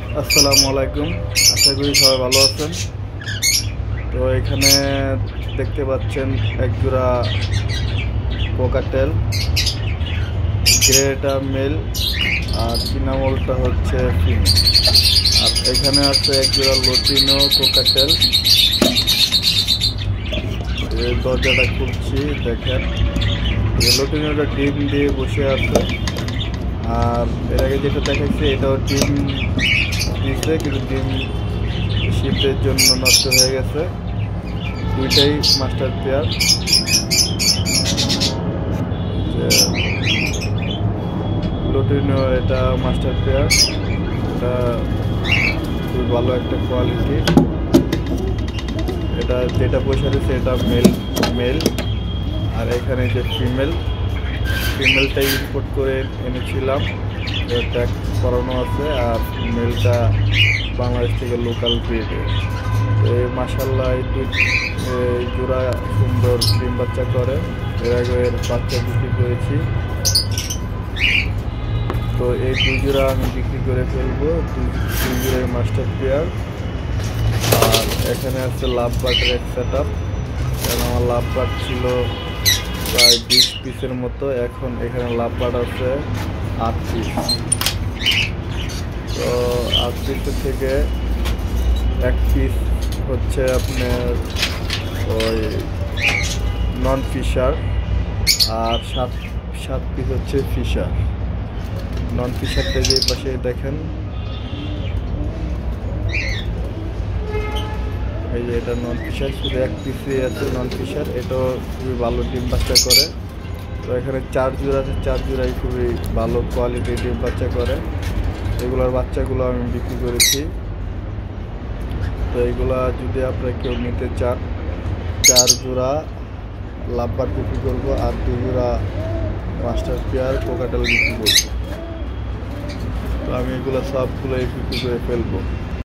আসসালামু আলাইকুম। আশা করি সবাই ভালো আছেন। তো এখানে দেখতে পাচ্ছেন এক জোড়া কোকাটেল, গ্রেটা মেল আর চিনামলটা হচ্ছে ফিমেল। আর এখানে আছে এক জোড়া লটিনো কোকাটেল। এই দরজাটা খুলছি, দেখেন লটিনোটা ডিম দিয়ে বসে আছে। আর এর আগে যেটা দেখাচ্ছি এটাও ডিম দিচ্ছে, কিন্তু ডিম শীতের জন্য নষ্ট হয়ে গেছে। দুইটাই মাস্টার পেয়ার। লটিনো এটা মাস্টার পেয়ার, এটা খুব ভালো একটা কোয়ালিটি। এটা যেটা বসে রয়েছে এটা মেল। আর এখানে যে ফিমেলটা ইম্পোর্ট করে এনেছিলাম, ট্যাগ করানো আছে। আর মেলটা বাংলাদেশ থেকে লোকাল ব্রিডের। এই মাশাআল্লাহ এই জোড়া সুন্দর ডিম বাচ্চা করে। এর আগে এর বাচ্চা বিক্রি করেছি। তো এই দুই জোড়া আমি বিক্রি করে ফেলবো, দুই জোড়াই মাস্টার পেয়ার। আর এখানে আছে লাভ বার্ডের এক সেট আপ। কারণ আমার লাভ বার্ড ছিল প্রায় 20 পিসের মতো, এখন এখানে লাভ বার্ড আছে 8 পিস। তো 8 পিসের থেকে 1 পিস হচ্ছে আপনার ওই নন ফিশার, আর 7 পিস হচ্ছে ফিশার। নন ফিশারটা যে পাশে দেখেন, এই যে এটা নন ফিশার, শুধু 1 পিসই আছে নন ফিশার। এটাও খুবই ভালো ডিম বাচ্চা করে। তো এখানে 4 জোড়া আছে, 4 জোড়াই খুবই ভালো কোয়ালিটির ডিম বাচ্চা করে। এগুলোর বাচ্চাগুলো আমি বিক্রি করেছি। তো এইগুলা যদি আপনারা কেউ নিতে চান, 4 জোড়া লাভবার্ড বিক্রি করবো, আর 2 জোড়া মাস্টার পেয়ার কোকাটেল বিক্রি করবো। তো আমি এগুলো সবগুলোই বিক্রি করে ফেলবো।